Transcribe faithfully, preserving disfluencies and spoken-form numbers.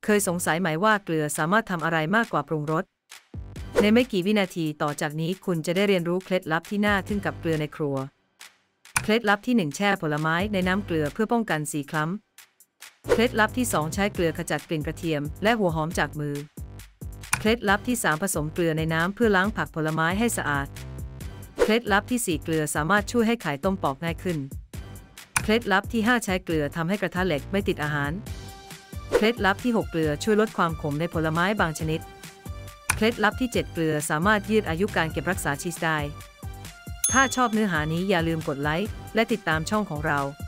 เคยสงสัยไหมว่าเกลือสามารถทำอะไรมากกว่าปรุงรสในไม่กี่วินาทีต่อจากนี้คุณจะได้เรียนรู้เคล็ดลับที่น่าทึ่งกับเกลือในครัวเคล็ดลับที่หนึ่งแช่ผลไม้ในน้ำเกลือเพื่อป้องกันสีคล้ำเคล็ดลับที่สองใช้เกลือขจัดกลิ่นกระเทียมและหัวหอมจากมือเคล็ดลับที่สามผสมเกลือในน้ำเพื่อล้างผักผลไม้ให้สะอาดเคล็ดลับที่สี่เกลือสามารถช่วยให้ไข่ต้มปอกง่ายขึ้นเคล็ดลับที่ห้าใช้เกลือทำให้กระทะเหล็กไม่ติดอาหารเคล็ดลับที่หกเกลือช่วยลดความขมในผลไม้บางชนิดเคล็ดลับที่เจ็ดเกลือสามารถยืดอายุการเก็บรักษาชีสได้ถ้าชอบเนื้อหานี้อย่าลืมกดไลค์และติดตามช่องของเรา